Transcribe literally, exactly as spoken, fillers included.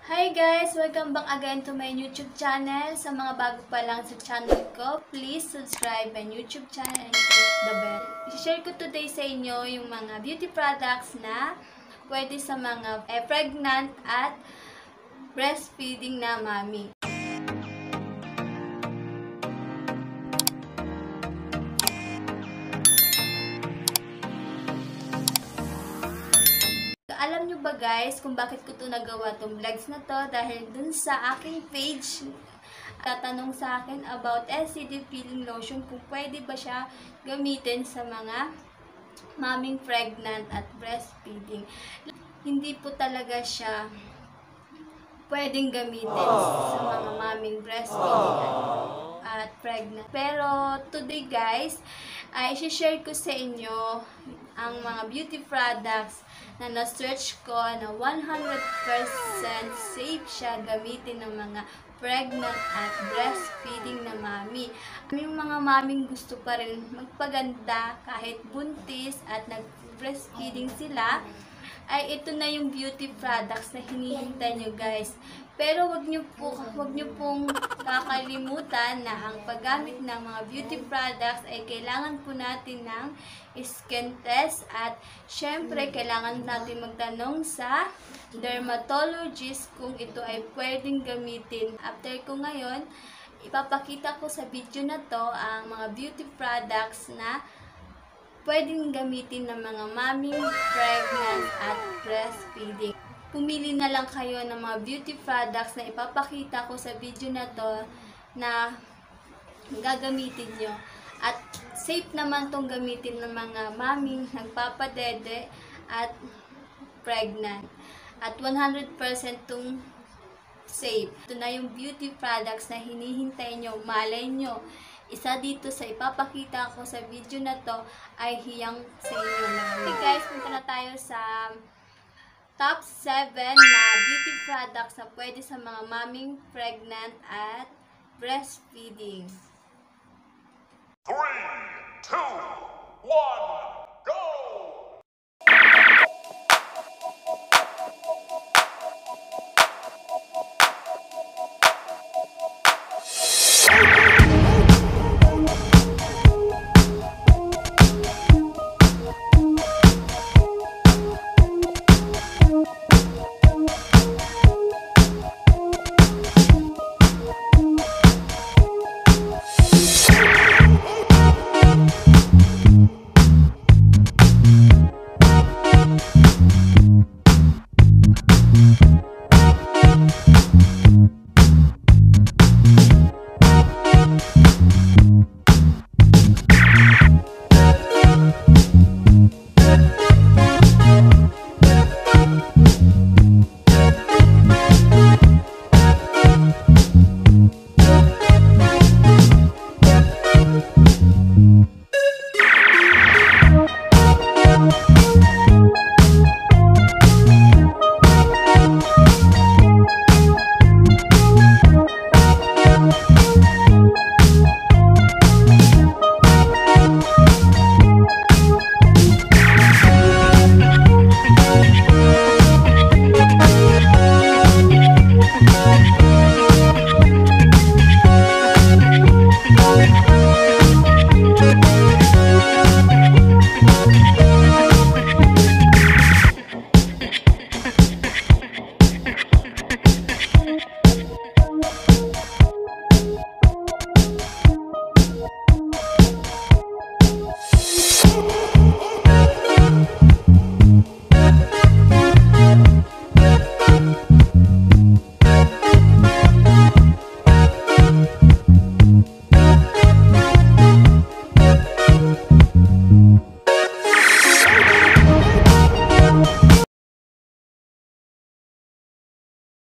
Hi guys! Welcome back again to my YouTube channel. Sa mga bago pa lang sa channel ko, please subscribe my YouTube channel and click the bell. I-share ko today sa inyo yung mga beauty products na pwede sa mga eh, pregnant at breastfeeding na mami. Alam nyo ba guys kung bakit ko to nagawa tong vlogs na to? Dahil dun sa aking page, tatanong sa akin about S C D Peeling Lotion kung pwede ba siya gamitin sa mga maming pregnant at breastfeeding. Hindi po talaga siya pwedeng gamitin sa mga maming breastfeeding at, at pregnant. Pero today guys, ay i-share ko sa inyo ang mga beauty products na na-search ko na one hundred percent safe siya gamitin ng mga pregnant at breastfeeding na mami. Yung mga maming gusto pa rin magpaganda kahit buntis at nag-breastfeeding sila, ay ito na yung beauty products na hinihintay nyo guys. Pero wag nyo, po, wag nyo pong kakalimutan na ang paggamit ng mga beauty products ay kailangan po natin ng skin test at syempre kailangan natin magtanong sa dermatologist kung ito ay pwedeng gamitin. After ko ngayon, ipapakita ko sa video na to ang mga beauty products na pwedeng gamitin ng mga maming pregnant at breastfeeding. Pumili na lang kayo ng mga beauty products na ipapakita ko sa video na to na gagamitin nyo. At safe naman tong gamitin ng mga maming nagpapadede at pregnant. At one hundred percent tong safe. Ito na yung beauty products na hinihintay nyo. Malay nyo, isa dito sa ipapakita ko sa video na to ay hiyang sa inyo na. Okay guys, punta na tayo sa top seven na beauty products na pwede sa mga maming pregnant at breastfeeding. three, two, one,